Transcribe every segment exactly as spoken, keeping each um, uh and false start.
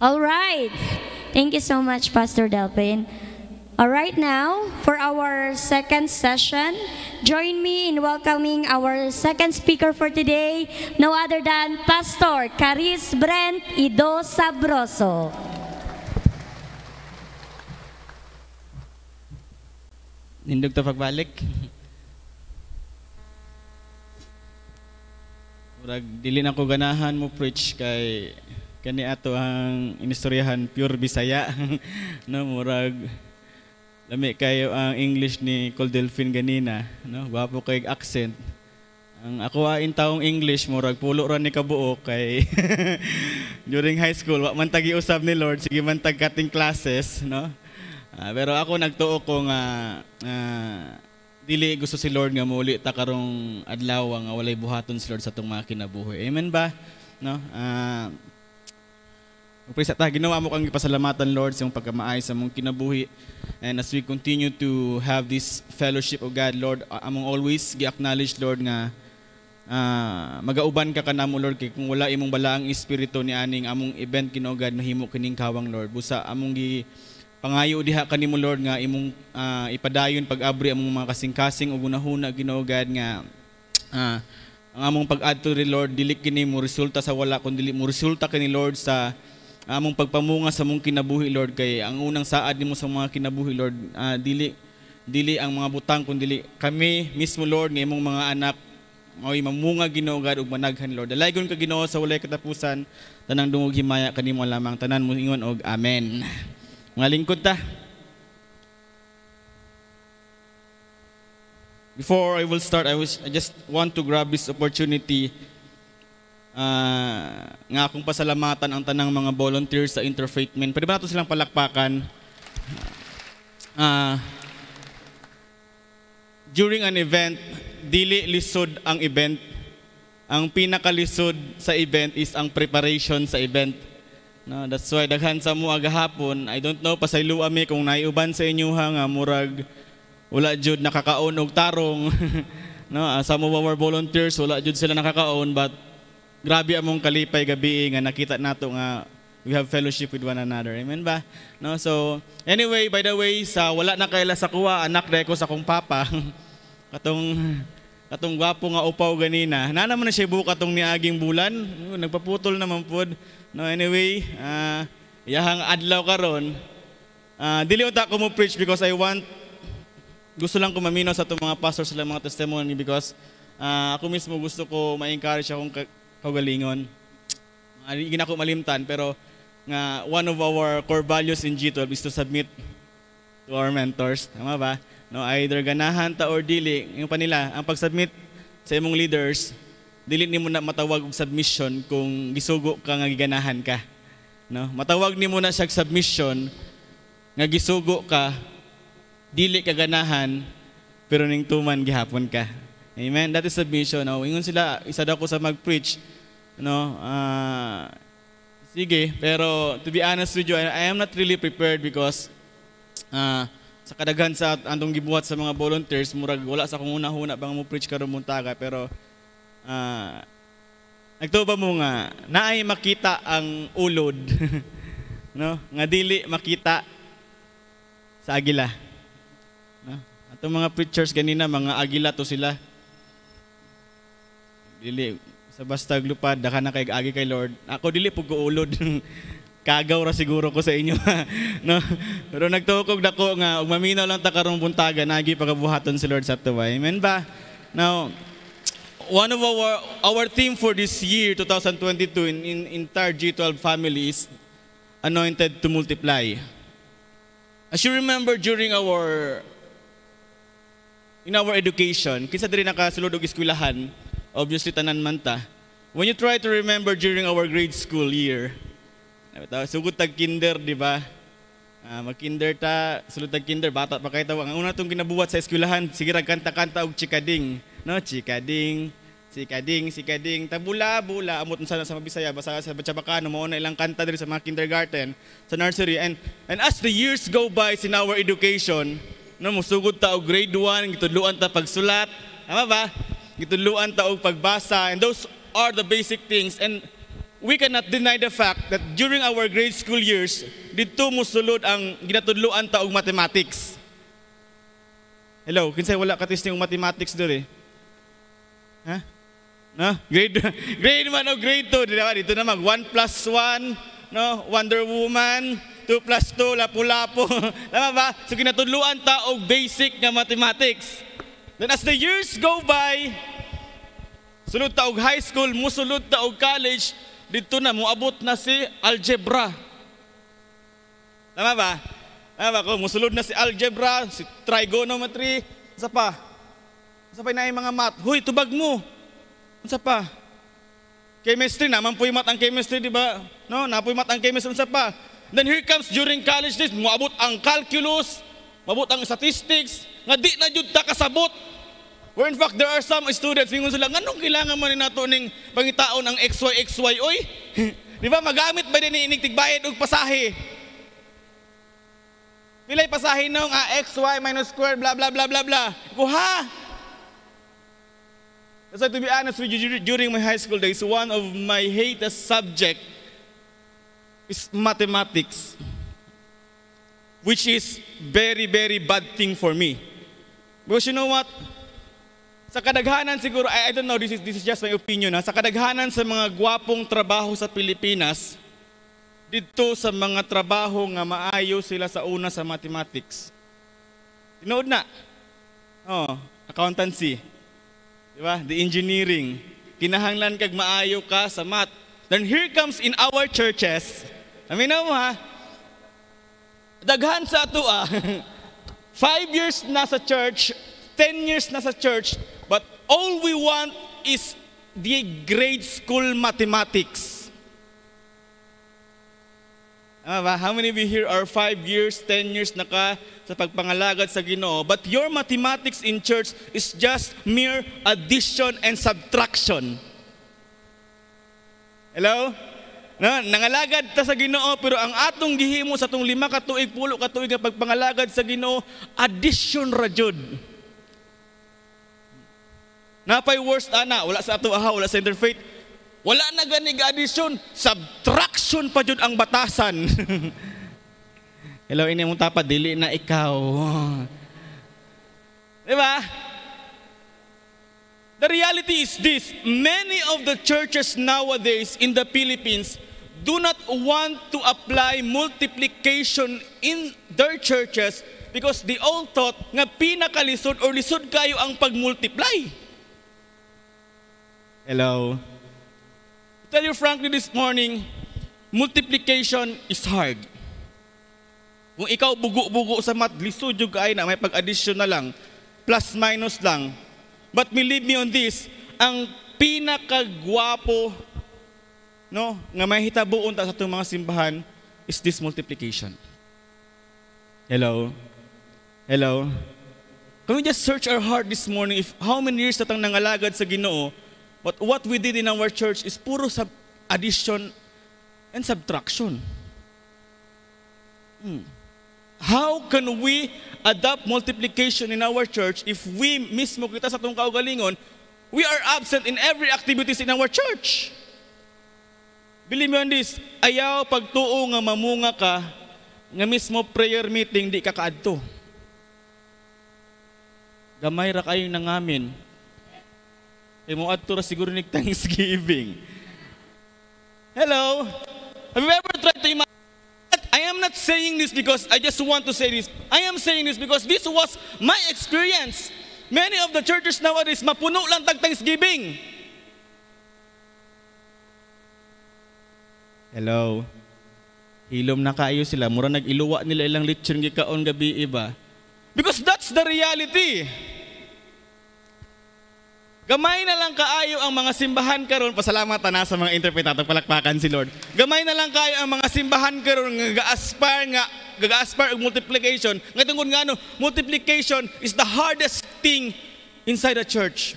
All right. Thank you so much, Pastor Delpin. All right, now, for our second session, join me in welcoming our second speaker for today, no other than Pastor Caris Brent Ido Sabroso. Nindog ta pagbalik. Murag dili na ko ganahan mo preach kay kani ato ang inistoryahan pure Bisaya. No, murag lami kayo ang English ni Col Delphin ganina, no? Gwapo kay accent. Ang ako ain taong English murag pulo ra ni kabuo kay during high school wa man tagi usab ni Lord, sige man tag cutting classes, no? Uh, pero ako nagtuo ko nga uh, dili gusto si Lord nga muli ta karong adlaw nga walay buhaton si Lord sa atong mga kinabuhi. Amen ba? No? Uh, Magprisa ta, ginawa mo kang ipasalamatan, Lord, sa iyong pagkamaay sa mong kinabuhi. And as we continue to have this fellowship of God, Lord, among always gi-acknowledge, Lord, nga uh, magauban ka ka na mo, Lord, kay kung wala imong balaang espiritu ni aning among event kinogad mahimo kining kawang, Lord. Busa among gi pangayo diha kanimo, Lord, nga imong uh, ipadayon pag-abri among mga kasing-kasing o gunahuna ginogad nga uh, ang among pag-adto ri, Lord, dili kini mo resulta sa wala kundi mo resulta kini, Lord, sa among pagpamunga sa mong kinabuhi, Lord, kay ang unang saad nimo sa mga kinabuhi, Lord, uh, dili dili ang mga butang kundi kami mismo, Lord, nga imong mga anak mao'y mamunga Ginoo God ug managhan, Lord. Dalaygon ka Ginoo sa walay katapusan, tanang dungog himaya kanimo lamang, tanan mo ingon og amen. Mga lingkod ta. Before I will start, I was I just want to grab this opportunity Uh, nga akong pasalamatan ang tanang mga volunteers sa Interfaithment. Pwede ba nato silang palakpakan? Uh, during an event, dili lisod ang event. Ang pinakalisod sa event is ang preparation sa event. No, that's why daghan sa mo agahapon, I don't know pasaylo ami kung naiuban sa inyo ha nga murag wala jud nakakaon og tarong. No, uh, some of our volunteers wala jud sila nakakaon, but grabe among kalipay gabi nga nakita nato nga we have fellowship with one another. Amen ba? No, so anyway, by the way, sa wala na kaila sa kuha, anak dai ko sa akong papa. katong katong gwapo nga upaw ganina. Na naman na siya buka katong niaging bulan. Nagpaputol naman pod. No, anyway, uh, iyahang adlaw karon. Uh, dili uta ko mo preach because I want gusto lang ko mamino sa atong mga pastors sila mga testimony because uh, ako mismo gusto ko ma-encourage akong kaugalingon. Hindi na ako malimtan, pero nga one of our core values in G twelve is to submit to our mentors. Tama ba? No, either ganahan ta or dili. Yung pa nila, ang pag-submit sa imong leaders, dili nimo na matawag og submission kung gisugo ka nga giganahan ka. No, matawag nimo na siya submission nga gisugo ka, dili ka ganahan, pero ning tuman gihapon ka. Amen. That is submission. No, ingon sila isa daw ko sa mag-preach. No, uh, sige, pero to be honest with you, I, I am not really prepared because uh, sa kadaghan sa andong gibuhat sa mga volunteers, murag wala sa akong una-huna bang mo preach karon muntaga, pero uh, nagtuba mo nga naay makita ang ulod. No, nga dili makita sa agila. No? Atong mga preachers ganina mga agila to sila. Dili sa basta glupad daka na kay agi kay Lord. Ako dili pug ulod. Kagaw ra siguro ko sa inyo. No. Pero nagtukog dako nga ug maminaw lang ta karong buntaga nagi pagabuhaton si Lord sa tuwa. Amen ba? Now, one of our our theme for this year twenty twenty-two in, in entire G twelve family is anointed to multiply. As you remember during our in our education, kinsa diri nakasulod og eskwelahan, obviously tanan man ta. When you try to remember during our grade school year, sugod tag kinder, di ba? Uh, mag-kinder ta, sulod tag kinder, bata pa kayo tawag. Ang una itong ginabuhat sa eskwelahan, sige kanta-kanta og chikading. No, chikading, sikading, sikading, tabula-bula, amot sana sa Mabisaya, basa sa Batchabacano, mo na ilang kanta diri sa mga kindergarten, sa nursery. And and as the years go by in our education, no, musugod ta og grade one, gitudluan ta pagsulat, tama ba? Gitudluan ta og pagbasa, and those are the basic things. And we cannot deny the fact that during our grade school years, dito musulod ang ginatudloan ta og mathematics. Hello, kinsay wala ka testing og mathematics diri? Ha? No? Grade grade one o grade two, di ba? Dito na mag one plus one, no? Wonder Woman, two plus two, lapu-lapu. Tama ba? So ginatudloan ta og basic nga mathematics. Then as the years go by, sulod ta og high school, musulod ta og college, dito na moabot na si algebra. Tama ba? Tama ba ko? Musulod na si algebra, si trigonometry, sa pa. Sa pa na yung mga math. Huy, tubag mo. Sa pa. Chemistry, naman po yung math ang chemistry, di ba? No, napoy math ang chemistry, sa pa. Then here comes during college days, moabot ang calculus, moabot ang statistics, nga di na jud ta kasabot. Where in fact, there are some students, mingon sila, anong kailangan man ni nato ning pangitaon ang X Y, X Y, oy? Di ba, magamit ba din ni ining tigbayad og pasahe? Pilay pasahe nung ah, X, Y, minus square, blah, blah, blah, blah, blah. Ko, ha? So to be honest with you, during my high school days, one of my hated subject is mathematics, which is very, very bad thing for me. Because you know what? Sa kadaghanan siguro, I, I don't know, this is, this is just my opinion, ha? Sa kadaghanan sa mga gwapong trabaho sa Pilipinas, dito sa mga trabaho nga maayo sila sa una sa mathematics. Tinood na. Oh, accountancy. Di ba? The engineering. Kinahanglan kag maayo ka sa math. Then here comes in our churches. Amin na mo ha? Daghan sa ato ah. Five years na sa church, ten years na sa church, but all we want is the grade school mathematics. Uh, how many of you here are five years, ten years na ka sa pagpangalagad sa Ginoo, but your mathematics in church is just mere addition and subtraction? Hello? No, nangalagad ta sa Ginoo, pero ang atong gihimo sa atong lima ka tuig, pulo ka tuig nga pagpangalagad sa Ginoo, addition ra jud. Napay worst ana, wala sa ato aha, wala sa interfaith. Wala na ganig addition, subtraction pa jud ang batasan. Hello, ini mong tapa, dili na ikaw. Diba? The reality is this, many of the churches nowadays in the Philippines do not want to apply multiplication in their churches because they all thought nga pinakalisod or lisod kayo ang pag-multiply. Hello? Tell you frankly this morning, multiplication is hard. Kung ikaw bugo-bugo sa math, lisod yung kaay na may pag-addition na lang, plus minus lang. But believe me on this, ang pinakagwapo, no, nga may hitabuon ta sa itong mga simbahan is this multiplication. Hello? Hello? Can we just search our heart this morning if how many years natang nangalagad sa Ginoo, but what we did in our church is puro sub addition and subtraction. Hmm. How can we adopt multiplication in our church if we mismo kita sa itong kaugalingon, we are absent in every activities in our church? Believe me on this, ayaw pagtuo nga mamunga ka, nga mismo prayer meeting, di ka kaadto. Gamay ra kayo nangamin. E mo adto ra siguro nig Thanksgiving. Hello? Have you ever tried to imagine? I am not saying this because I just want to say this. I am saying this because this was my experience. Many of the churches nowadays, mapuno lang tag Thanksgiving. Hello? Hilom na kayo sila. Mura nag-iluwa nila ilang lechon gikaon gabi iba. Because that's the reality. Gamay na lang kaayo ang mga simbahan karon, pasalamat na sa mga interpretator, palakpakan si Lord. Gamay na lang kaayo ang mga simbahan karon nga ga-aspire nga ga-aspire og multiplication. Nga tungod nga no, multiplication is the hardest thing inside a church.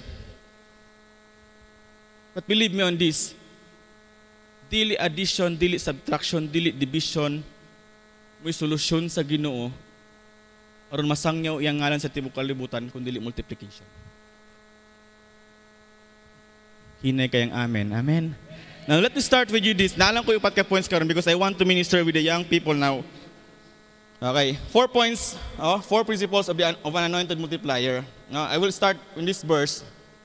But believe me on this, dili addition, dili subtraction, dili division, may solusyon sa Ginoo aron masangyaw iyang ngalan sa tibuok kalibutan kun dili multiplication. Hinay kayang amen. Amen. Now, let me start with you this. Naalam ko yung upat ka points karon because I want to minister with the young people now. Okay, four points, oh, four principles of, the, of an anointed multiplier. Now, I will start in this verse.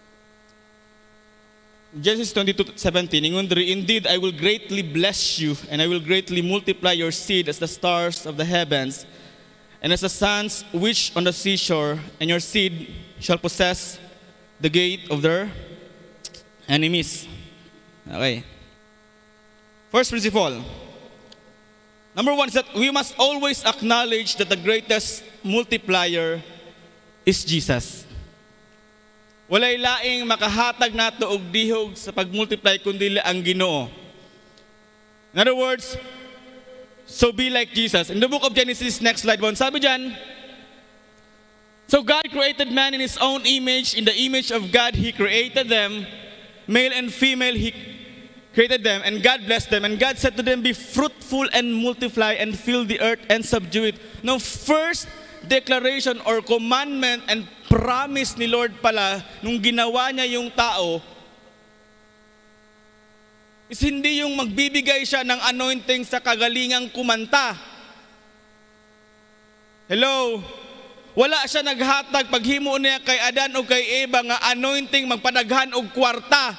Genesis twenty-two seventeen, indeed, I will greatly bless you, and I will greatly multiply your seed as the stars of the heavens, and as the sands which on the seashore, and your seed shall possess the gate of their enemies. Okay. First principle. Number one is that we must always acknowledge that the greatest multiplier is Jesus. Walay laing makahatag nato og dihog sa pagmultiply kundi ang Ginoo. In other words, so be like Jesus. In the book of Genesis, next slide one, sabi dyan, so God created man in His own image. In the image of God, He created them. Male and female, He created them, and God blessed them. And God said to them, be fruitful and multiply and fill the earth and subdue it. Now, first declaration or commandment and promise ni Lord pala, nung ginawa niya yung tao, is hindi yung magbibigay siya ng anointing sa kagalingang kumanta. Hello? Wala siya naghatag paghimo niya kay Adan o kay Eva nga anointing magpadaghan og kwarta.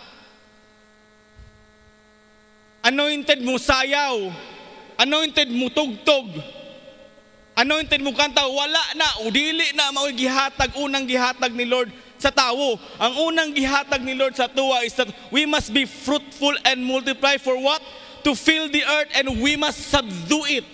Anointed mo sayaw. Anointed mo tugtog. Anointed mo kanta. Wala na. O dili na mao gihatag. Unang gihatag ni Lord sa tao. Ang unang gihatag ni Lord sa tuwa is that we must be fruitful and multiply for what? To fill the earth, and we must subdue it.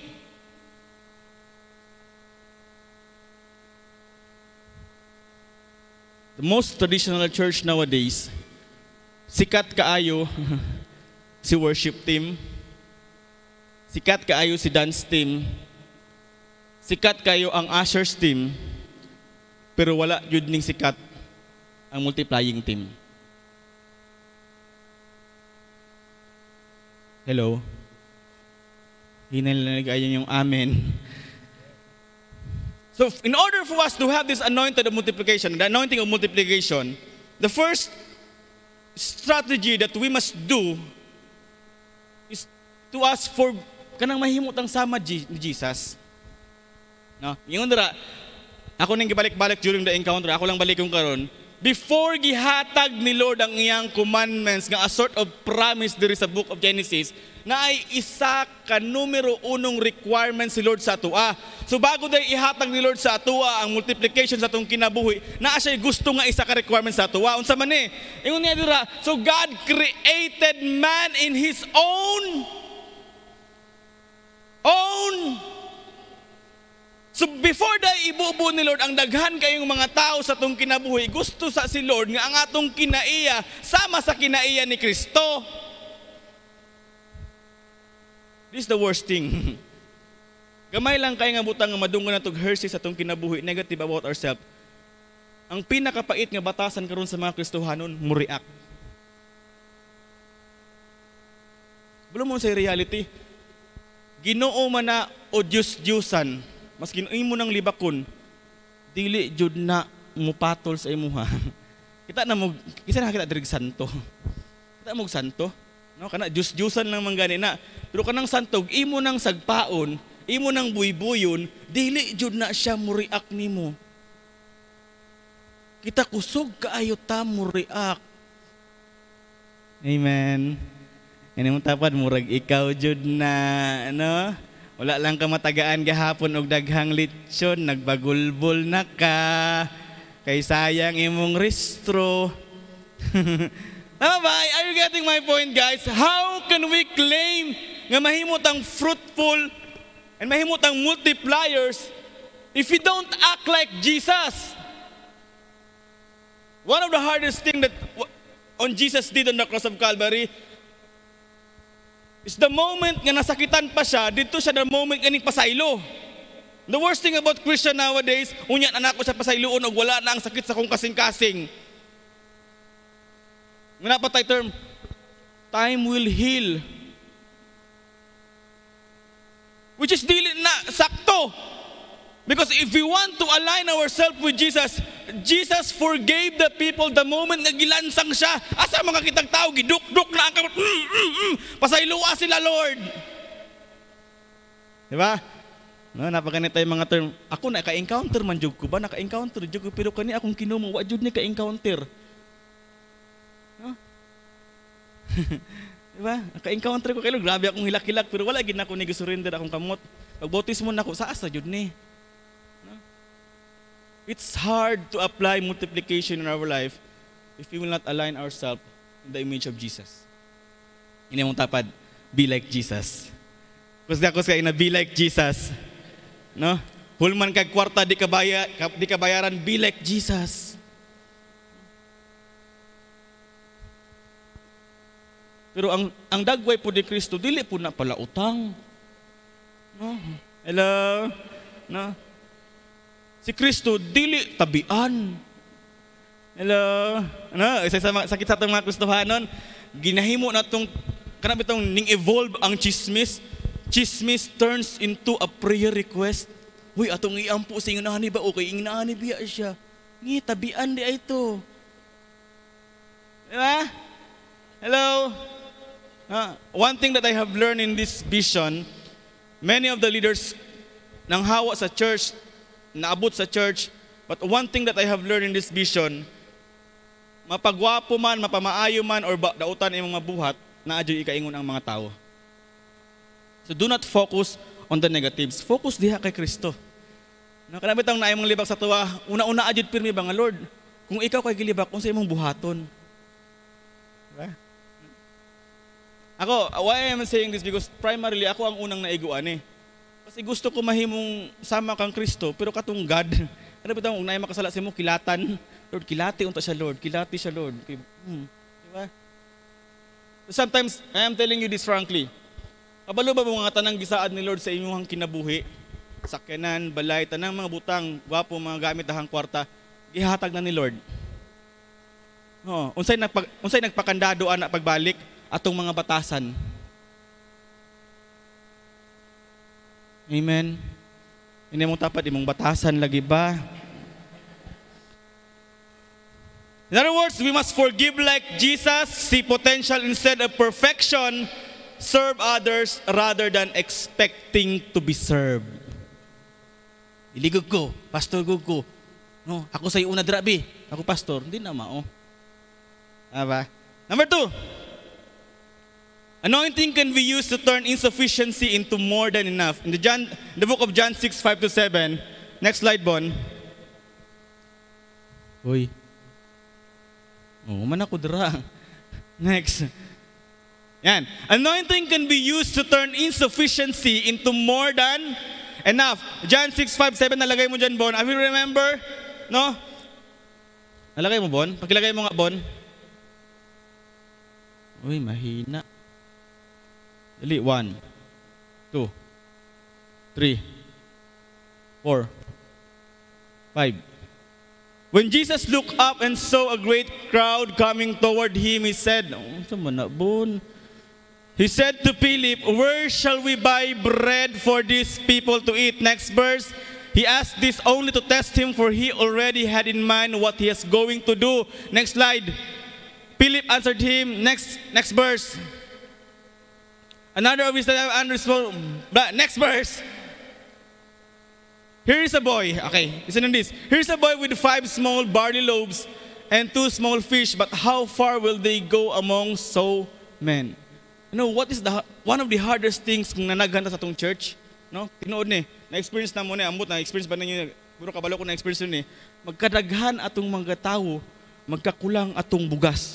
The most traditional church nowadays, sikat kaayo si worship team, sikat kaayo si dance team, sikat kayo ang ushers team, pero wala yun ning sikat ang multiplying team. Hello? Hinalanig ayan yung amen. So, in order for us to have this anointed of multiplication, the anointing of multiplication, the first strategy that we must do is to ask for kanang mahimot ang sama ni Jesus. No? Yung dira, ako nang gibalik-balik during the encounter, ako lang balik yung karon. Before gihatag ni Lord ang iyang commandments nga a sort of promise diri sa book of Genesis, na ay isa ka numero unong requirement si Lord sa atua. So bago day ihatag ni Lord sa atua ang multiplication sa atong kinabuhi, naa siya gusto nga isa ka requirement sa atua. Unsa man ni? Ingon niya dira, so God created man in His own own. So before day ibubuo ni Lord ang daghan kayong mga tao sa atong kinabuhi, gusto sa si Lord nga ang atong kinaiya sama sa kinaiya ni Kristo. This is the worst thing. Gamay lang kayo nga butang nga madunggan natog Hershey sa atong kinabuhi, negative about ourselves. Ang pinakapait nga batasan karon sa mga Kristohanon, mo react. Bulo mo sa reality. Ginoo man na o Diyos-Diyosan, mas ginuin mo ng libakon, dili jud na mupatol sa imuha. Kita na mo, kisa na kita dirig santo. Kita mo santo. No, kana Diyos-Diyosan lang man gani na. Pero kanang santog, imo nang sagpaon, imo nang buybuyon, dili jud na siya mo react nimo. Kita kusog kaayo ta mo react. Amen. Ini mo tapad murag ikaw jud na, ano? Wala lang ka matagaan gahapon og daghang litsyon, nagbagulbol na ka. Kay sayang imong restro. Tama ba? Are you getting my point, guys? How can we claim nga mahimot ang fruitful and mahimot ang multipliers if we don't act like Jesus? One of the hardest thing that on Jesus did on the cross of Calvary is the moment nga nasakitan pa siya, dito siya the moment nga pasaylo. The worst thing about Christian nowadays, unyan anak ko sa pasayloon og wala na ang sakit sa kong kasing-kasing. Nga napatay term, time will heal. Which is dili na sakto. Because if we want to align ourselves with Jesus, Jesus forgave the people the moment na gilansang siya. Asa mga kitang tao, giduk-duk na ang kamot. Mm, mm, mm. Pasayloa sila, Lord. Diba? No, napaganit tayo mga term. Ako naka-encounter man jud ko ba? Naka-encounter jud ko, pero kani akong kinumo, wa jud ni ka-encounter. No? Diba? Naka-encounter ko kayo, grabe akong hilak-hilak, pero wala gid na ako nag-surrender akong kamot. Pag-bautismo na ako, sa asa jud ni. It's hard to apply multiplication in our life if we will not align ourselves in the image of Jesus. Ini mong tapad, be like Jesus. Kasi ako sa ina, be like Jesus. No? Hulman kag kwarta di kabaya, di kabayaran, be like Jesus. Pero ang ang dagway po ni Kristo dili po na pala utang. No? Hello. No? Si Kristo dili tabian. Hello. Ano, isa sa sakit sa atong mga Kristohanon, ginahimo na tong kanang bitong ning evolve ang chismis. Chismis turns into a prayer request. Huy, atong iampo sa ingnahan ni ba okay, ingnahan ni biya siya. Ngi tabian di ay to. Diba? Hello. Uh, one thing that I have learned in this vision, many of the leaders nang hawa sa church, naabot sa church, but one thing that I have learned in this vision, mapagwapo man, mapamaayo man, or ba, dautan imong mabuhat, na adyoy ikaingon ang mga tao. So do not focus on the negatives. Focus diha kay Kristo. Nakanabit ang naay mong libak sa tuwa, una-una adyoy pirmi ba nga Lord, kung ikaw kay gilibak, kung sa imong buhaton. Diba? Ako, why am I saying this? Because primarily, ako ang unang naiguan eh. Kasi gusto ko mahimong sama kang Kristo, pero katong God, ano ba ito, unay makasala sa mo, kilatan. Lord, kilati unta siya, Lord. Kilati siya, Lord. Hmm. Diba? Sometimes, I am telling you this frankly, kabalo ba mga tanang gisaad ni Lord sa inyong kinabuhi? Sakyanan, balay, tanang mga butang, gwapo, mga gamit ahang kwarta, gihatag na ni Lord. Oh, unsay nagpag, unsay nagpakandado ana pagbalik atong mga batasan. Amen. Hindi mong tapat, imong batasan lagi ba? In other words, we must forgive like Jesus, see potential instead of perfection, serve others rather than expecting to be served. Iligog ko, pastor gug ko. No, ako sa una drabi, ako pastor, hindi na mao. Aba. Number two, anointing can be used to turn insufficiency into more than enough. In the, John, the book of John six, five to seven, next slide, Bon. Uy. Oh, man ako dira. Next. Yan. Anointing can be used to turn insufficiency into more than enough. John six, five, seven, nalagay mo dyan, Bon. I will remember, no? Nalagay mo, Bon? Pakilagay mo nga, Bon. Uy, mahina. Dali, one, two, three, four, five. When Jesus looked up and saw a great crowd coming toward him, he said, oh, sama na, Bon. He said to Philip, where shall we buy bread for these people to eat? Next verse, he asked this only to test him, for he already had in mind what he is going to do. Next slide. Philip answered him, next, next verse. Another of his understood. Next verse. Here is a boy. Okay, listen to this. Here's a boy with five small barley loaves and two small fish. But how far will they go among so many? You know what is the one of the hardest things kung nanaghan sa atong church? No, tinuod ni. Na-experience na mo ni ambot na experience ba ninyo? Puro kabalo ko na experience ni. Magkadaghan atong mga tawo, magkakulang atong bugas.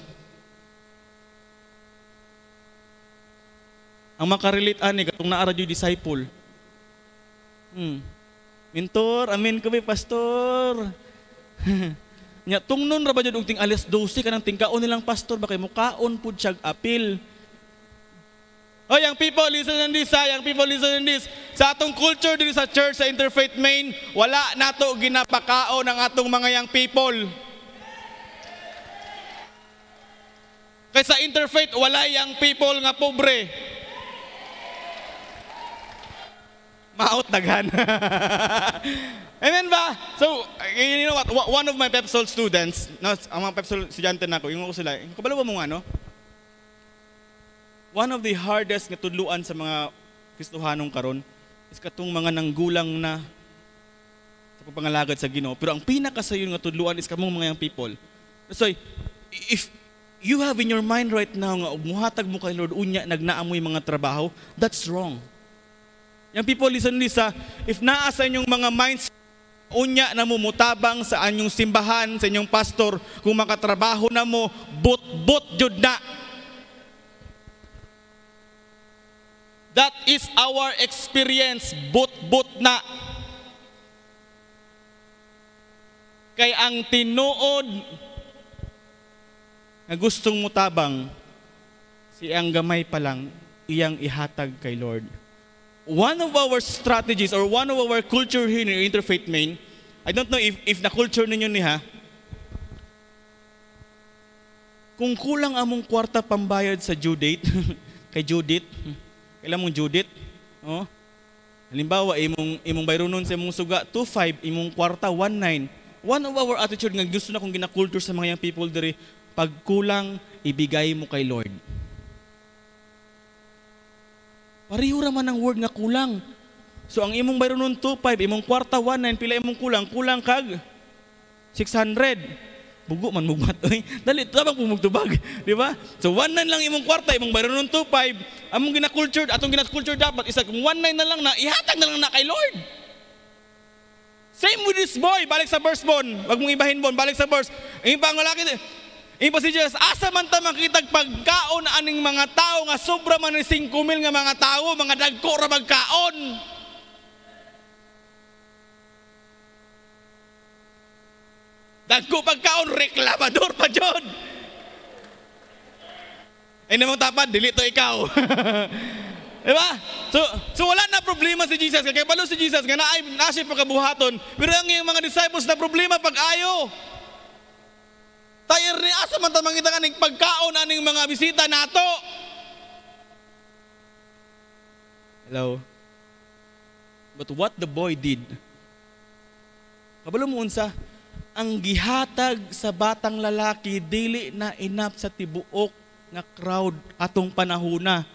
Ang makarelate ani katong naara yung disciple. Hmm. Mentor, amen ko ba, pastor? Nya tungnon ra ba jud og ting alas dose kanang tingkaon nilang pastor ba kay mukaon pud siya apil. Oh, young people, listen to this, ha? Young people, listen to this. Sa atong culture dito sa church, sa Interfaith Main, wala nato ginapakao ng atong mga young people. Kaya sa Interfaith, wala young people nga pobre. Maot daghan. Amen ba? So, you know what? One of my Pepsol students, no, ang mga Pepsol estudyante na ko, yung ako sila, kabalo ba mo nga, no? One of the hardest nga tudluan sa mga Kristohanong karon is katong mga nanggulang na sa pagpangalagad sa Ginoo. Pero ang pinakasayon nga tudluan is kamong mga young people. So, if you have in your mind right now nga muhatag mo kay Lord unya nagnaamoy mga trabaho, that's wrong. Young people, listen Lisa, if naa sa inyong mga minds unya na mo mutabang sa anyong simbahan, sa inyong pastor, kung makatrabaho na mo, but-but jud na. That is our experience, but-but na. Kay ang tinuod na gustong mutabang, siyang gamay pa lang, iyang ihatag kay Lord. One of our strategies or one of our culture here in Interfaith Main, I don't know if, if na-culture ninyo niha, kung kulang among kwarta pambayad sa due date, kay Judith, kailan mong Judith, oh, halimbawa, imong, imong bayronon sa imong suga, two five, imong kwarta, one nine. One of our attitude nga gusto na kong gina-culture sa mga young people diri, pag kulang, ibigay mo kay Lord. Pareho raman ang word nga kulang. So ang imong bayron nun two five, imong kwarta one nine, pila imong kulang, kulang kag six hundred. Bugo man mugmat oy. Dali tabang pumugtubag, di ba? So one nine lang imong kwarta, imong bayron nun two five, among gina-culture, atong gina-culture dapat isa kung one nine na lang na ihatag na lang na kay Lord. Same with this boy, balik sa verse bon. Wag mong ibahin bon, balik sa verse. Ang ibang lalaki, impa si Jesus, asa man ta makitag pagkaon aning mga tao nga sobra man ni five mil nga mga tao, mga dagko ra magkaon. Dagko pagkaon, reklamador pa jud. Ay namang tapad, dili to ikaw. Diba? So, so wala na problema si Jesus. Kaya palo si Jesus, nga naay nasip pagkabuhaton. Pero ang yung mga disciples na problema pag-ayo. Tayo rin, asa man tamang kita kaning pagkaon aning mga bisita nato. Hello? But what the boy did, kabalo mo unsa, ang gihatag sa batang lalaki, dili na enough sa tibuok nga crowd atong panahuna.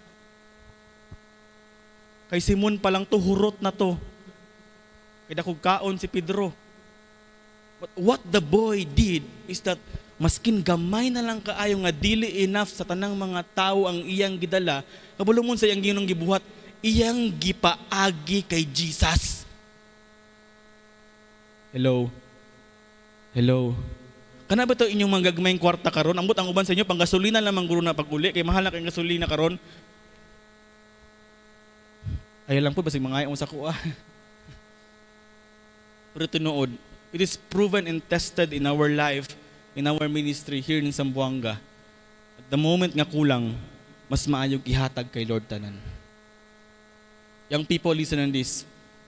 Kay Simon pa lang to, hurot na to. Kay dakog kaon si Pedro. But what the boy did is that maskin gamay na lang kaayo nga dili enough sa tanang mga tao ang iyang gidala, kabalo mo sa iyang ginong gibuhat, iyang gipaagi kay Jesus. Hello? Hello? Kana ba ito inyong mga gagmayng kwarta karon? Ambot ang uban sa inyo, pang gasolina lamang guro na pag-uli, kay mahal na kayong gasolina karon. Ayaw lang po, basig mga ayaw sa kuha. Pero tinuod, it is proven and tested in our life, in our ministry here in Zamboanga. At the moment nga kulang, mas maayog ihatag kay Lord tanan. Young people, listen on this.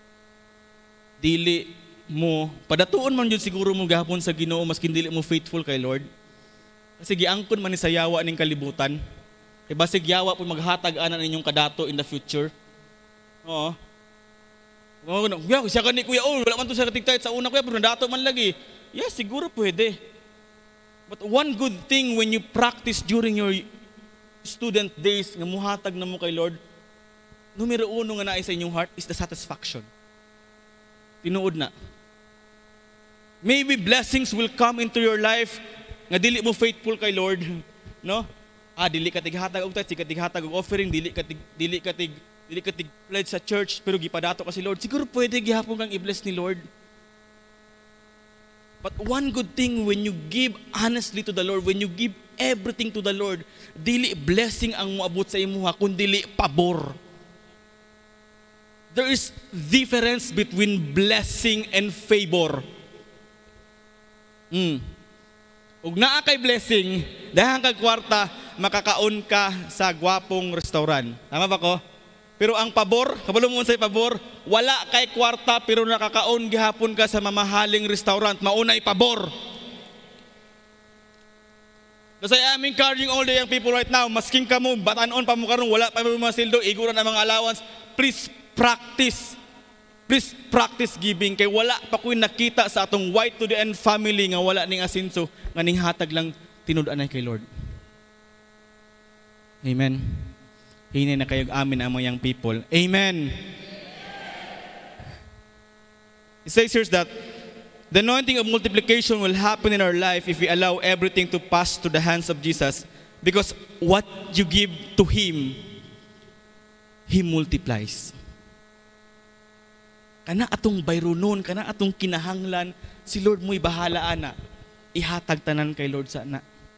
Dili mo, padatuon man yun siguro mo gahapon sa Ginoo, maskin dili mo faithful kay Lord. Kasi giangkon man ni sa yawa ning kalibutan. Kaya basig yawa po maghatag anan ninyong kadato in the future. Oo. Kuya, siya ka ni Kuya, oh, wala man to sa katigtayt sa una Kuya, pero nadato man lagi. Yes, siguro pwede. But one good thing when you practice during your student days, nga muhatag na mo kay Lord, numero uno nga naay sa inyong heart is the satisfaction. Tinuod na. Maybe blessings will come into your life nga dili mo faithful kay Lord, no? Ah, dili ka tighatag og tithe, dili ka tighatag og offering, dili ka tig, dili ka tig dili ka tig-pledge sa church, pero gipadato ka si Lord. Siguro pwede gihapon kang i-bless ni Lord. But one good thing, when you give honestly to the Lord, when you give everything to the Lord, dili blessing ang moabot sa imuha, kundi pabor. There is difference between blessing and favor. Mm. Ug naa kay blessing, dahang kag kwarta, makakaon ka sa gwapong restaurant. Tama ba ko? Pero ang pabor, kabalo mo unsay pabor, wala kay kwarta pero nakakaon gihapon ka sa mamahaling restaurant, maunay pabor. Kasi I'm encouraging all the young people right now, masking ka mo, batanon pa mo karon, wala pa mo mga sildo, iguran ang mga allowance, please practice. Please practice giving. Kay wala pa ko'y nakita sa atong White to the End family nga wala ning asinso, nga ning hatag lang tinud-anay kay Lord. Amen. Hinay na kayo amin ang mga young people. Amen. It says here that the anointing of multiplication will happen in our life if we allow everything to pass to the hands of Jesus. Because what you give to Him, He multiplies. Kana atong bayronon, kana atong kinahanglan, si Lord mo'y bahala ana. Ihatag tanan kay Lord sa ana.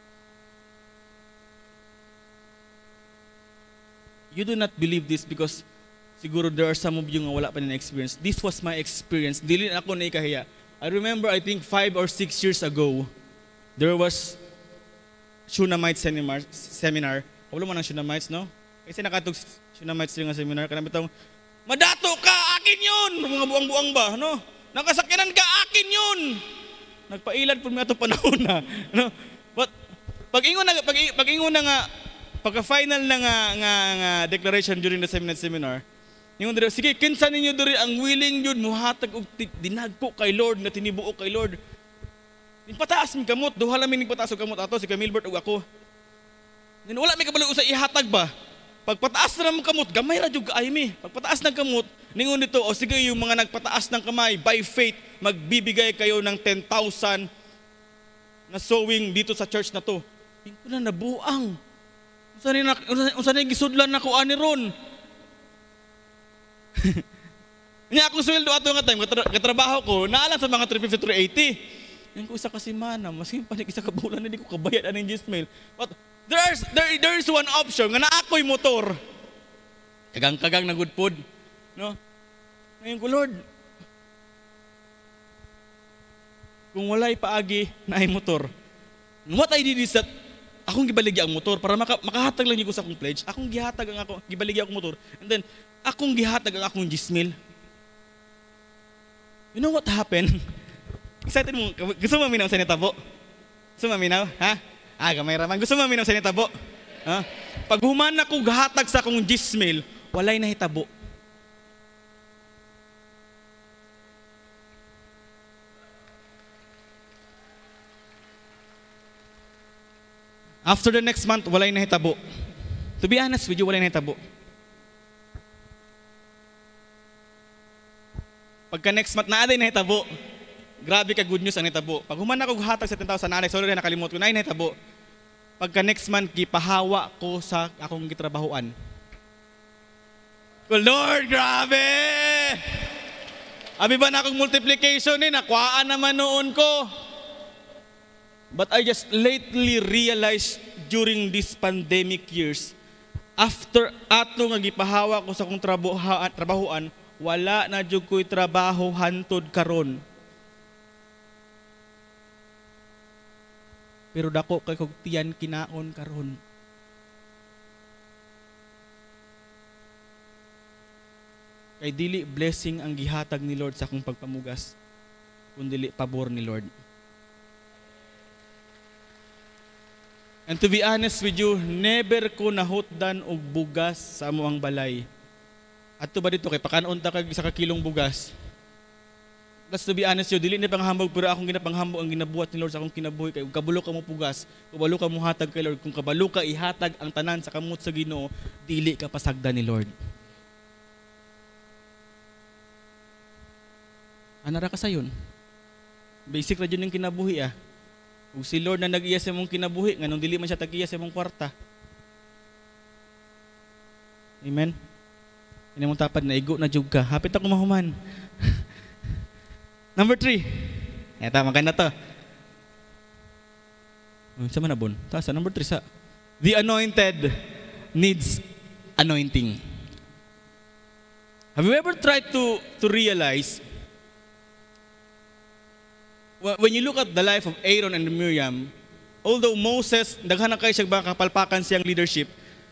You do not believe this because siguro there are some of you nga wala pa na experience. This was my experience. Dili na ako na ikahiya. I remember, I think five or six years ago, there was Shunammite seminar. seminar. Wala mo ng Shunammite, no? Kasi nakatog Shunammite nga seminar. Kanang bitong, madato ka, akin yun! Mga buang-buang ba, no? Nakasakyanan ka, akin yun! Nagpailad po mga ito panahon na. No? But, pag-ingon na, pag, pag-ingon na nga, pagka-final na nga, nga, nga declaration during the seminar, seminar yung dire, sige, kinsa ninyo dire ang willing yun, muhatag og dinagpo kay Lord, na tinibuo kay Lord. Nipataas mi kamot, duha lang mi nipataas og kamot ato, si Camilbert ug ako. Then wala mi kabalo sa ihatag ba? Pagpataas na ng kamot, gamay ra jud kaay mi. Pagpataas ng kamot, ningon dito, o sige, yung mga nagpataas ng kamay, by faith, magbibigay kayo ng ten thousand na sowing dito sa church na to. Hindi ko na nabuang. Unsa na gisudlan na ko ani ron. Nya akong sweldo ato nga time katrabaho ko naalang sa mga three fifty three eighty. Yan ko isa ka semana, maski panik isa ka bulan na di ko kabayad aning Gmail. But there's there there is one option nga naa ko'y motor. Kagang-kagang na good food, no? Ngayon ko, Lord, kung walay paagi na ay motor, what I did is that akong gibaligi ang motor para maka, makahatag lang ko sa akong pledge. Akong gihatag ang ako, gibaligi akong motor. And then, akong gihatag ang akong Gmail. You know what happened? Excited mo? Gusto mo minaw sa nitabo? Gusto mo minaw? Ha? Ah, gamay raman. Gusto mo minaw sa nitabo? Ha? Pag human ako gahatag sa akong Gmail, walay na hitabo. After the next month, walay na hitabo. To be honest with you, walay na hitabo. Pagka next month, naaday na hitabo. Grabe ka good news ang hitabo. Pag human ako hatag sa ten thousand, naaday, sorry na nakalimot ko, naay na hitabo. Pagka next month, gipahawa ko sa akong gitrabahoan. Oh, Lord, grabe! Abi ba na akong multiplication eh, nakwaan naman noon ko. But I just lately realized during these pandemic years, after ato nga gipahawa ko sa akong trabahoan, trabahoan wala na jud ko'y trabaho hantod karon. Pero dako kay kog tiyan kinaon karon. Kay dili blessing ang gihatag ni Lord sa akong pagpamugas, kundi pabor ni Lord. And to be honest with you, never ko nahutdan og bugas sa amuang balay. At to ba dito kay pakanon ta kag isa ka kilong bugas. Let's to be honest yo, dili ni panghambog pero akong ginapanghambog ang ginabuhat ni Lord sa akong kinabuhi kay kabalo ka mo pugas, kabalo ka mo hatag kay Lord, kung kabalo ka ihatag ang tanan sa kamot sa Ginoo, dili ka pasagdan ni Lord. Anara ka sayon. Basic ra jud ning kinabuhi ah. Kung si Lord na nag-iya sa mong kinabuhi, nganong dili man siya tag-iya sa mong kwarta. Amen? Ini mong tapad na igo na jug ka. Hapit ako mahuman. Number three. Eto, maganda to. Sa manabon. Tasa, number three sa. The anointed needs anointing. Have you ever tried to, to realize when you look at the life of Aaron and Miriam, although Moses, daghan na kayo siya baka kapalpakan siyang leadership,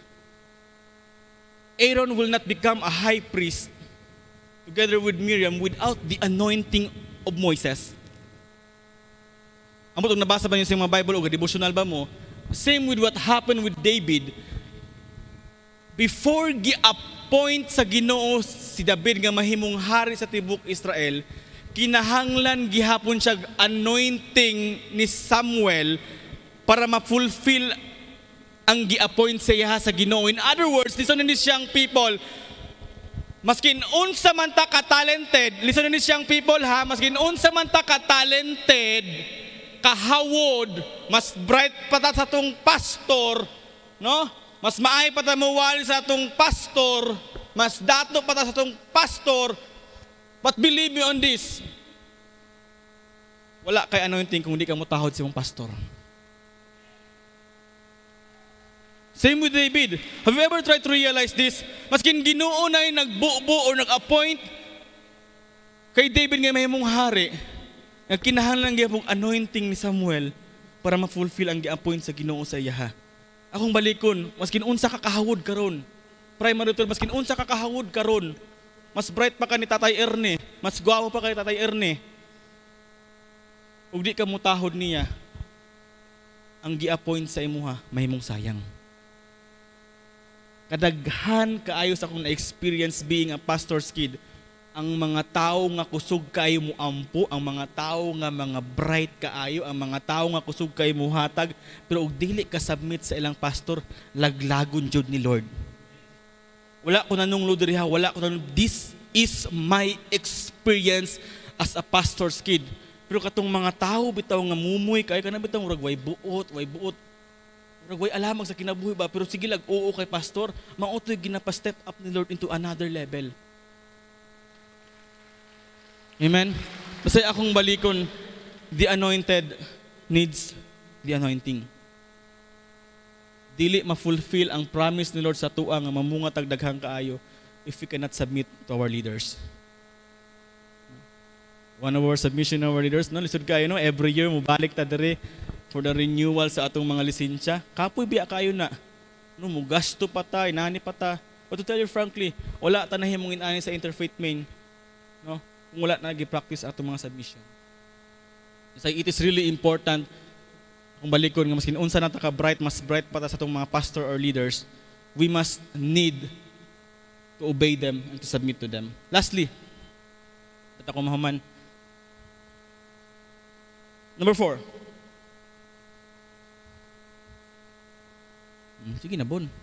Aaron will not become a high priest together with Miriam without the anointing of Moses. Amo tong nabasa ba niyo sa mga Bible o devotional ba mo? Same with what happened with David. before gi-appoint sa Ginoo si David nga mahimong hari sa tibok Israel, kinahanglan gihapon siya anointing ni Samuel para ma-fulfill ang gi-appoint sa iya sa Ginoo. In other words, listen ni siyang people, maskin unsa man ta ka-talented, listen ni siyang people ha, maskin unsa man ta ka-talented, kahawod, mas bright pa ta sa tong pastor, no? Mas maay pa ta mawali sa tong pastor, mas dato pa ta sa tong pastor, but believe me on this, wala kay anointing kung di ka mutahod sa mong pastor. Same with David. Have you ever tried to realize this? Maskin Ginoo na yung nagbuo or nag-appoint kay David nga mahimong hari, nga kinahanglan gyapon anointing ni Samuel para ma-fulfill ang gi-appoint sa Ginoo sa iya. Akong balikon, maskin unsa ka kahawod karon. Primary tool, maskin unsa ka kahawod karon. Mas bright pa ka ni Tatay Erne, mas gwapo pa ka ni Tatay Erne. Ug di ka mutahod niya, ang gi-appoint sa imuha mahimong sayang. Kadaghan kaayos akong na-experience being a pastor's kid. Ang mga tao nga kusog kayo mo ampo, ang mga tao nga mga bright kaayo, ang mga tao nga kusog kayo mo hatag, pero ug dili ka submit sa ilang pastor, laglagon jud ni Lord. Wala ko nanunglo diriha, wala ko nanung, this is my experience as a pastor's kid. Pero katong mga tao bitaw nga mumoy kay kana bitaw murag way buot, way buot. Murag way alamang sa kinabuhi ba, pero sige lag oo kay pastor, mautoy ginapa-step up ni Lord into another level. Amen? Basta akong balikon, the anointed needs the anointing. Dili ma-fulfill ang promise ni Lord sa tuwa nga mamunga tagdaghang kaayo if we cannot submit to our leaders. One of our submission of our leaders, no, lisod kayo, no, every year mubalik ta diri for the renewal sa atong mga lisensya. Kapoy biya kayo na. No, mugasto pa ta, inani pa ta. But to tell you frankly, wala ta nahimong inani sa interfaith main. No? Kung wala na nag-practice atong mga submission. So it is really important kung balikon nga maskin unsa nata ka bright, mas bright pa ta sa atong mga pastor or leaders, we must need to obey them and to submit to them. Lastly, data ko mahuman. Number four. Sige na, bon.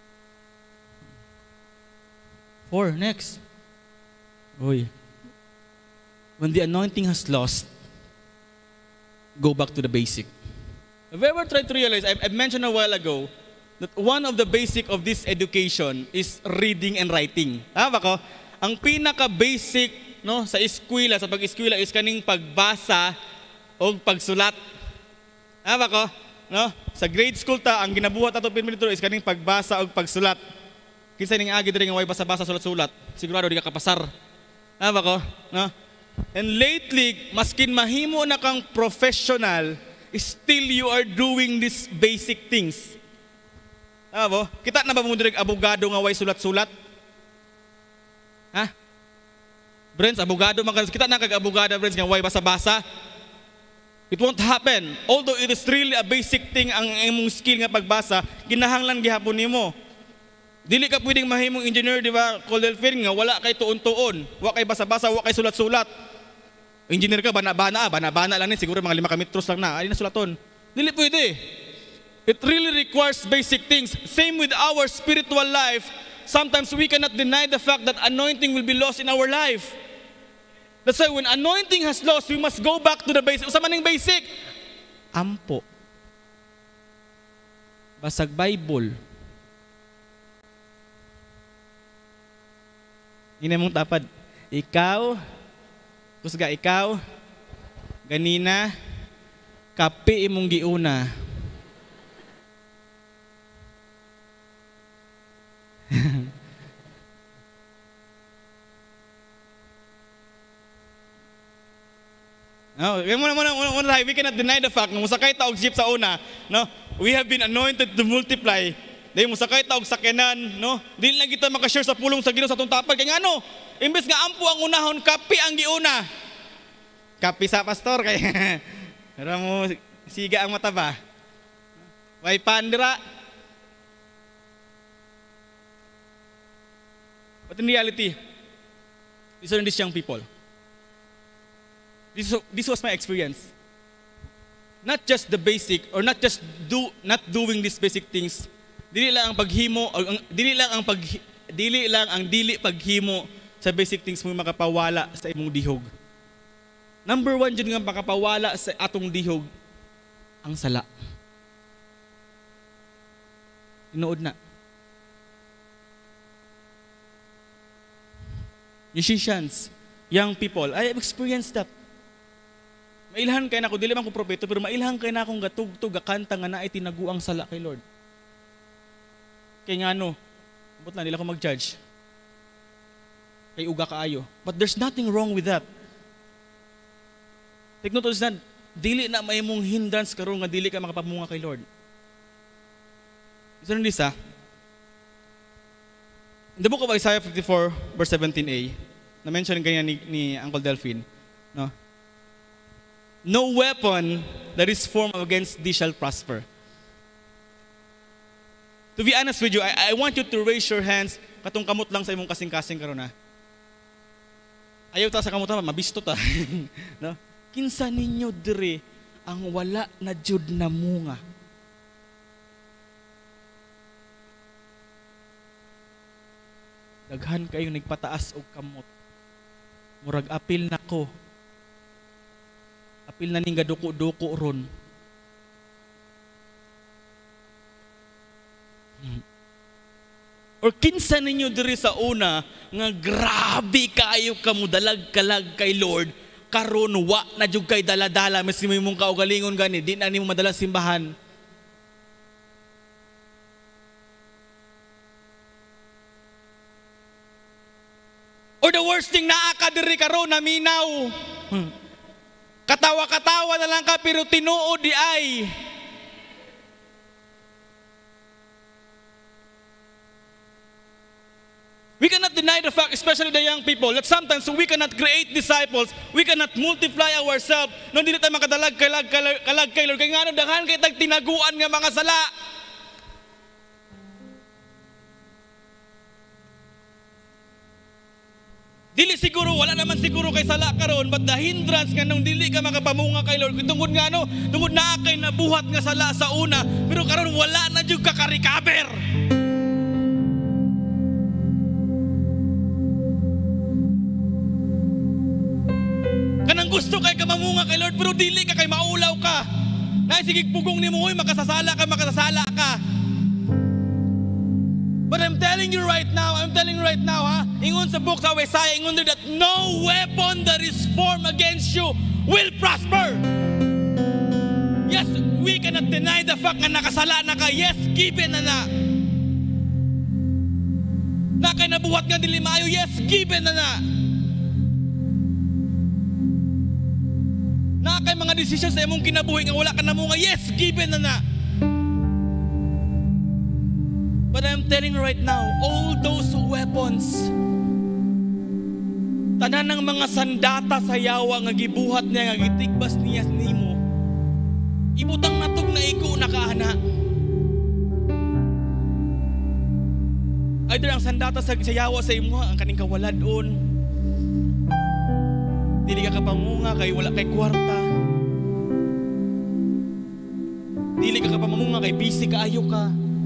Four, next. Uy. When the anointing has lost, go back to the basic. Have you ever tried to realize, I, I mentioned a while ago, that one of the basic of this education is reading and writing. Tama ko? Ang pinaka-basic, no, sa eskwela, sa pag-eskwela is kaning pagbasa o pagsulat. Tama ko? No? Sa grade school ta, ang ginabuhat ato pinmilituro is kaning pagbasa o pagsulat. Kinsa ning agi diri nga way basa-basa sulat-sulat, sigurado di ka kapasar. Tama ko? No? And lately, maskin mahimo na kang professional, still you are doing these basic things. Tama ba? Kita na ba mo direk abogado nga way sulat-sulat? Ha? Friends, abogado man ka, kita na kag abogado friends nga way basa-basa. It won't happen. Although it is really a basic thing ang imong skill nga pagbasa, kinahanglan gihapon nimo. Dili ka pwedeng mahimong engineer, di ba? Coldelfin nga wala kay tuon-tuon, wala kay basa-basa, wala kay sulat-sulat. Engineer ka, bana-bana, bana-bana lang ni, siguro mga lima kametros lang na, ay na sulaton. Dili pwede. It really requires basic things. Same with our spiritual life. Sometimes we cannot deny the fact that anointing will be lost in our life. That's why when anointing has lost, we must go back to the basic. Usa man ning basic? Ampo. Basag Bible. Ina mong tapad. Ikaw, kusga ikaw, ganina, kape imong giuna. No, muna, muna, muna, muna, we cannot deny the fact na musakay taog jeep sa una, no? We have been anointed to multiply. Dahil musakay taog sakyanan, no? Dili lang kita makashare sa pulong sa Ginoo sa atong tapad. Kaya nga ano, imbes nga ampo ang unahon, kape ang giuna. Kape sa pastor, kaya pero mo siga ang mata ba? Way pandira. But in reality, these are these young people. This, this was my experience. Not just the basic, or not just do, not doing these basic things. Dili lang ang paghimo, or ang, dili lang ang pag, dili lang ang dili paghimo sa basic things mo makapawala sa imong dihog. Number one dyan nga makapawala sa atong dihog, ang sala. Inood na. Musicians, young people, I have experienced that. Mailhan kay na ako, dili man ko propeta, pero mailhan kay na akong gatugtog, gakanta nga na ay tinaguang sala kay Lord. Kaya nga no, abot lang, nila ko mag-judge. Kay uga kaayo. But there's nothing wrong with that. Take note of that, dili na may mong hindrance karon nga dili ka makapamunga kay Lord. Isa rin lisa, in the book of Isaiah fifty-four, verse seventeen a, na-mention ganyan ni, ni Uncle Delphine, no? No weapon that is formed against thee shall prosper. To be honest with you, I, I want you to raise your hands, katong kamot lang sa imong kasing-kasing karon na. Ayaw ta sa kamot na, mabisto ta. No? Kinsa ninyo dire ang wala na jud na munga. Daghan kayo nagpataas og kamot. Murag apil nako. Apil na ning gaduko-duko ron. Hmm. Or kinsa ninyo diri sa una nga grabe kayo kamudalag kalag kay Lord karon wa na jud kay daladala mas imong kaugalingon gani di na nimo madala simbahan. Or the worst thing, naaka diri karon naminaw. Hmm. Katawa-katawa na lang ka pero tinuod di ay. We cannot deny the fact, especially the young people, that sometimes we cannot create disciples, we cannot multiply ourselves, nung dili tayo makadalag kalag kalag, kalag kay Lord. Kaya nga nung daghan kay tag tinaguan nga mga sala. Dili siguro, wala naman siguro kay sala karon, but the hindrance nga nung dili ka makapamunga kay Lord, tungod nga no, tungod na kay nabuhat nga sala sa una, pero karon wala na jud ka ka-recover. Kanang gusto kay ka mamunga kay Lord, pero dili ka kay maulaw ka. Nay sige pugong nimo hoy, makasasala ka, makasasala ka. But I'm telling you right now, I'm telling you right now, ha? Ingon sa book sa Isaiah, ingon that no weapon that is formed against you will prosper. Yes, we cannot deny the fact nga nakasala na ka. Yes, given na na. Na kay nabuhat nga dili maayo. Yes, given na na. Na kay mga decisions sa imong kinabuhi nga wala ka na mo nga. Yes, given na na. But I'm telling you right now, all those weapons, tanan ng mga sandata sa yawa nga gibuhat niya, nga gitigbas niya nimo, ibutang natog na iko nakaana. Either ang sandata sa, sa yawa sa imo, ang kaning kawaladon, dili ka kapamunga kay wala kay kwarta, dili ka kapamunga kay busy kaayo ka,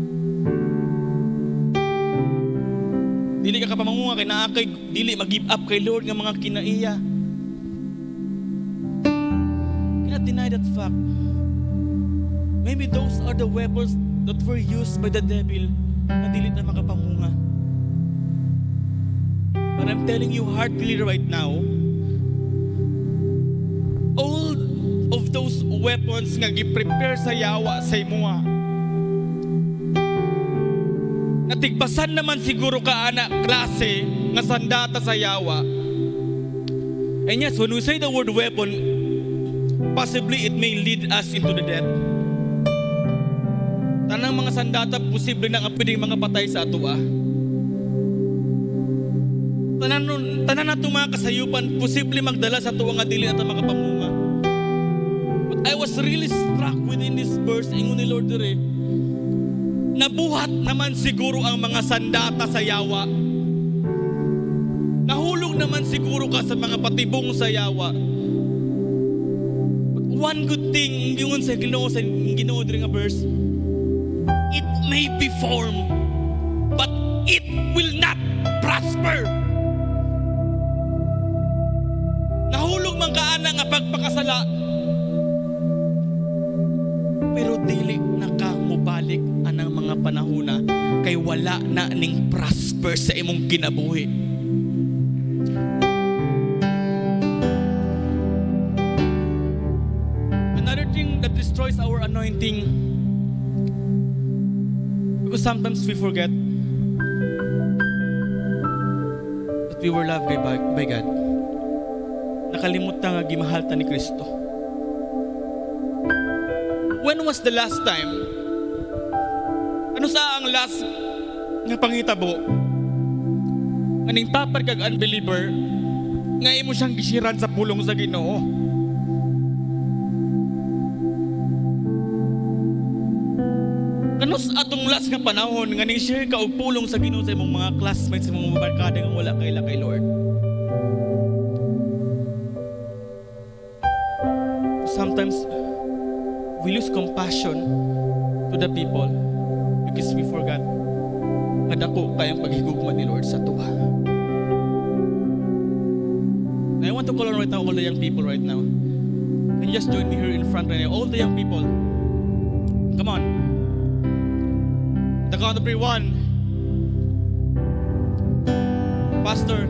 dili ka kapamunga kay naa kay dili mag-give up kay Lord nga mga kinaiya. Cannot deny that fact. Maybe those are the weapons that were used by the devil na dili na makapamunga. But I'm telling you heartily right now, all of those weapons nga gi-prepare sa yawa sa imuha, natigbasan naman siguro ka anak klase nga sandata sa yawa. And yes, when we say the word weapon, possibly it may lead us into the death. Tanang mga sandata posible na nga pwedeng mga patay sa ato ah. Tanan, tanan nato mga kasayupan posible magdala sa ato nga dili nato makapamunga. But I was really struck within this verse, ingon ni Lord dire, nabuhat naman siguro ang mga sandata sa yawa. Nahulog naman siguro ka sa mga patibong sayawa. But one good thing, yung sa Ginoo, sa Ginoo diri nga verse, it may be formed, but it will not prosper. Nahulog man kaana nga pagpakasala, pero dili na ka mubalik anang mga panahona kay wala na ning prosper sa imong kinabuhi. Another thing that destroys our anointing, because sometimes we forget that we were loved by, by God. Nakalimutan nga gimahal ta ni Kristo. When was the last time? Ano sa ang last nga panghitabo? Aning tapar kag unbeliever nga imo siyang gisiran sa pulong sa Ginoo. Ano sa atong last nga panahon nga ning share ka og pulong sa Ginoo sa imong mga classmates, sa imong barkada nga wala kay kay Lord? Sometimes we lose compassion to the people because we forgot nga dako kayang paghigugma ni Lord sa tuwa. I want to call on right now all the young people right now. Can you just join me here in front right now? All the young people. Come on. The count of three. One. Pastor.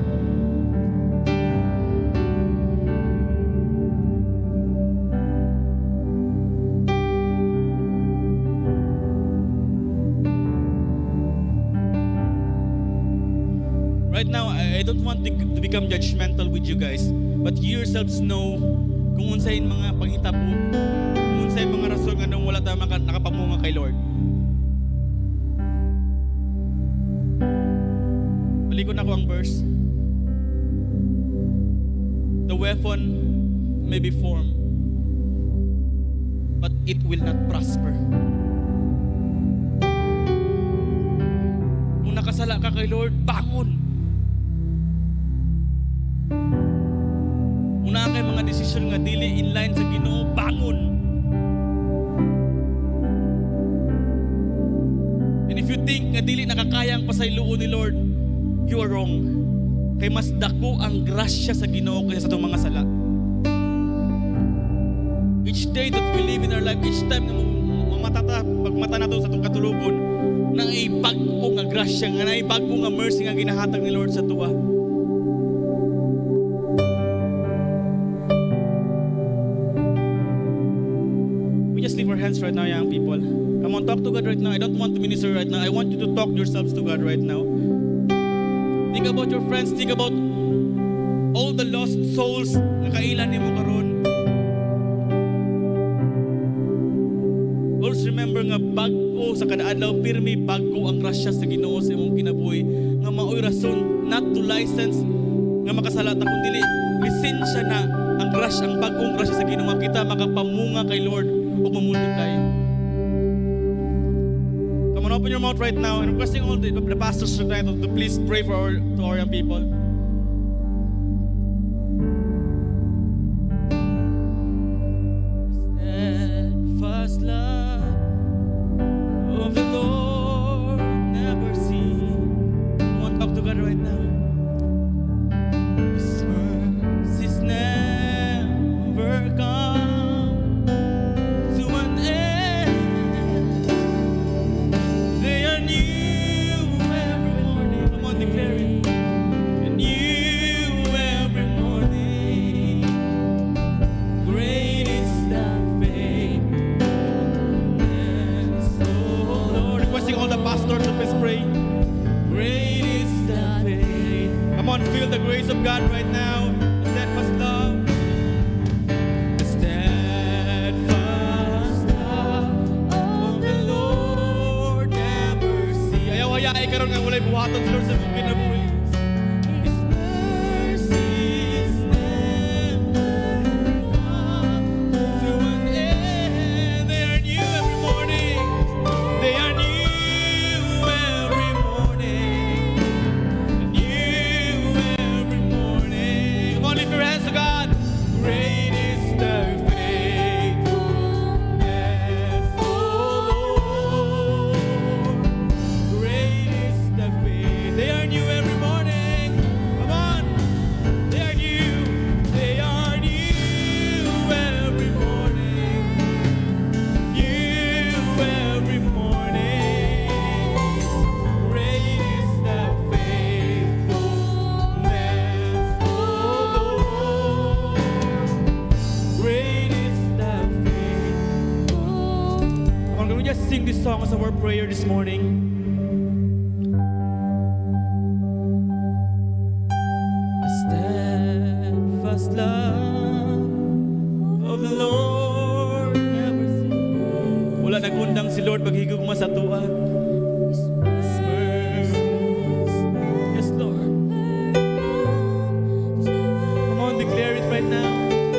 Right now, I don't want to become judgmental with you guys, but you yourselves know kung unsain mga panghitabo, kung unsain mga rason nga nung wala tayo nakapamunga kay Lord. Baligon ako ang verse. The weapon may be formed, but it will not prosper. Kung nakasala ka kay Lord, bangon. Una kay mga desisyon nga dili in line sa Ginoo, bangon. And if you think nga dili nakakaya ang pasayloon ni Lord, you are wrong. Kay mas dako ang grasya sa Ginoo kaysa sa itong mga sala. Each day that we live in our life, each time na mamatata, pagmata nato sa itong katulugon, nang ipag-o nga grasya, nga naipag-o nga mercy nga ginahatag ni Lord sa tuwa. Just lift our hands right now, young people. Come on, talk to God right now. I don't want to minister right now. I want you to talk yourselves to God right now. Think about your friends. Think about all the lost souls na kailan ni mo karon. Always remember nga bago sa kada adlaw pirmi, bago ang grasya sa Ginoo sa imong kinabuhi, nga maoy rason not to license nga makasalata kun dili lisensya na ang grasya, ang bagong grasya sa Ginoo, kita makapamunga kay Lord o mamultiply. Come on, open your mouth right now and requesting all the, the pastors tonight to please pray for our, to our young people. Steadfast love of the Lord never cease. Come on, talk to God right now. His mercies never come. Feel the grace of God right now. The steadfast love. The steadfast love of the Lord never cease. Ayaw hayaan karon nga walay buhaton sa Lord sa imong kinabuhi. His mercies never come to an end. They are new every morning. They are new every morning. New song as our prayer this morning. A steadfast love of the Lord never ceases. Wala nagundang si Lord paghigugma sa tuwa. Yes, Lord. Come on, declare it right now.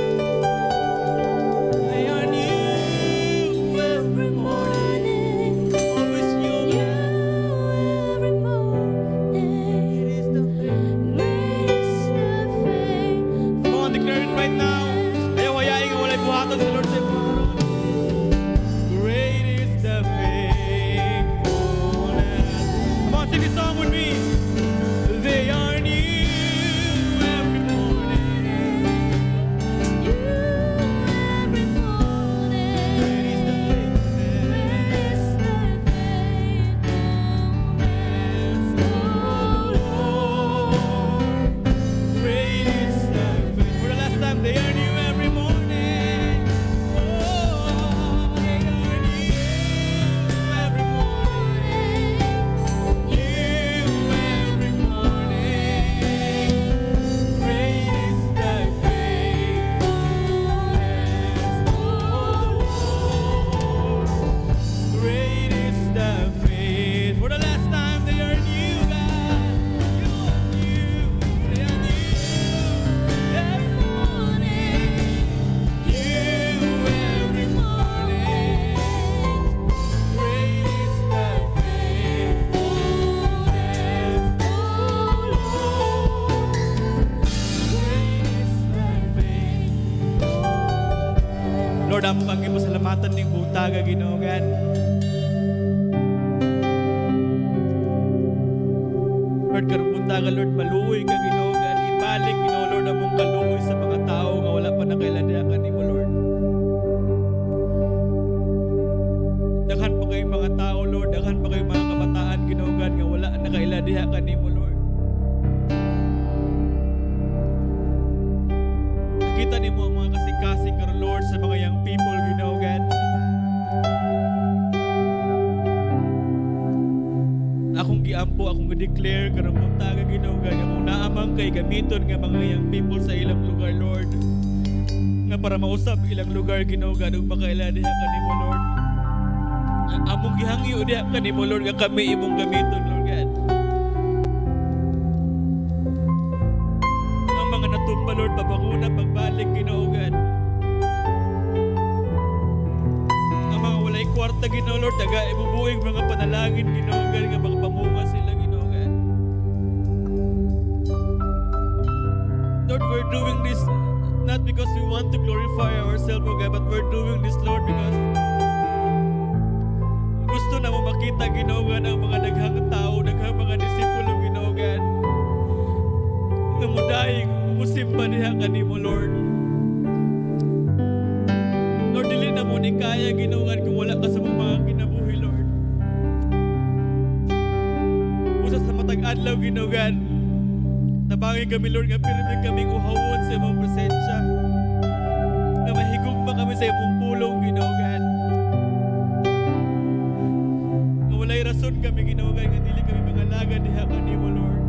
Lord, amo kang gipasalamatan ning butaga Ginoo God. Lord, karong butaga Lord, maluoy ka Ginoo God. Ibalik Ginoo Lord among kaluoy sa mga tao nga wala pa nakailandihan nimo Lord. Daghan pa kay mga tao Lord, daghan pa kay mga kabataan Ginoo God nga wala nakailandihan nimo Lord. Nakita nimo ang mga kasing-kasing karon Lord sa mga young people Ginoo God. Akong giampo, akong gi-declare karong buntaga Ginoo God, akong naamang kay gamiton nga mga young people sa ilang lugar Lord. Nga para mausab ilang lugar Ginoo God ug makailadiha kanimo Lord. Ang among gihangyo diha kanimo Lord nga kami imong gamiton Lord God. Ang mga natumba Lord pabakuna pagbalik Ginoo God. Ang mga walay kwarta Ginoo Lord taga ibubuing mga panalangin Ginoo God nga makapamunga sila Ginoo God. Lord, we're doing this not because we want to glorify ourselves, oh God, but we're doing this Lord because gusto na mo makita Ginoo God ang mga daghang tao, daghang mga disipulo Ginoo God. Nga mudayeng musimba diha kanimo Lord. Lord, dili na mo ni kaya Ginoo God kung wala ka sa mga kinabuhi Lord. Usa sa matag adlaw Ginoo God, tabangin kami Lord nga pirmi kaming uhawon sa imong presensya. Na mahigugma kami sa imong pulong Ginoo God. Nga walay rason kami Ginoo God nga dili kami mangalaga diha kanimo Lord.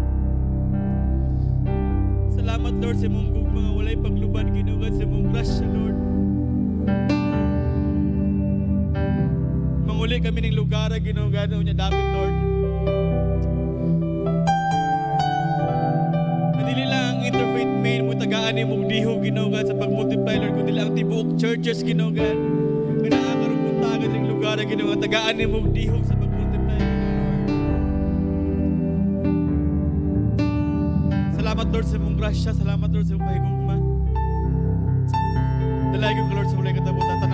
Salamat Lord sa imong gugma nga walay pagluban Ginoo God sa imong grasya Lord. Manguli kami ning lugar Ginoo God unya David Lord. Dili lang ang interfaith mail mo tagaan imong diho Ginoo God sa pag-multiply Lord kundi lang tibuok churches Ginoo God. Nga nakakaroon buntagan ning lugar Ginoo God tagaan imong diho sa pag-multiply Ginoo Lord. Salamat Lord sa imong grasya, salamat Lord sa imong pahigugma. Dalay ko Lord sa ulay katapos